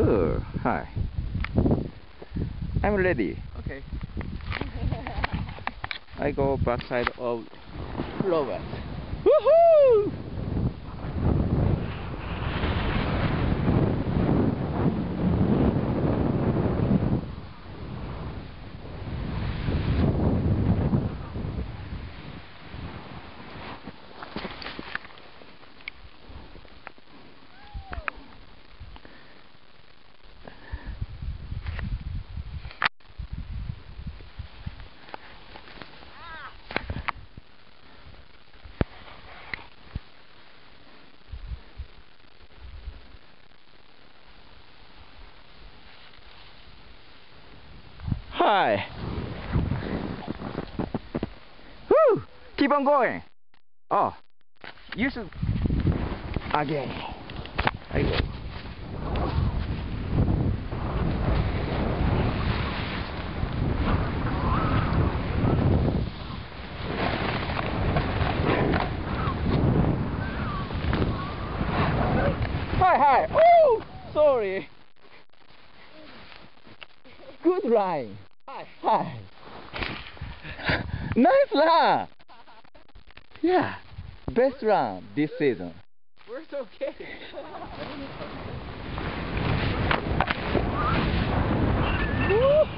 Sure. Hi. I'm ready. Okay. I go backside of Robert. Woohoo! Hi. Woo! Keep on going. Oh, you should again. I go. Hi. Oh, sorry. Good line. Hi. Nice run. Yeah, best run this season. We're okay. Woo!